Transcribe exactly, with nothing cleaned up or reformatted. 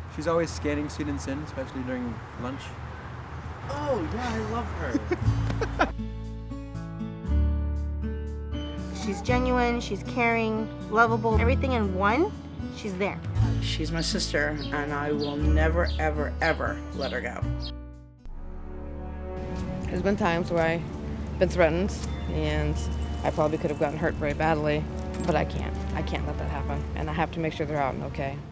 She's always scanning students in, especially during lunch. Oh, yeah, I love her. She's genuine, she's caring, lovable, everything in one, she's there. She's my sister, and I will never, ever, ever let her go. There's been times where I've been threatened, and I probably could have gotten hurt very badly, but I can't. I can't let that happen, and I have to make sure they're out and okay.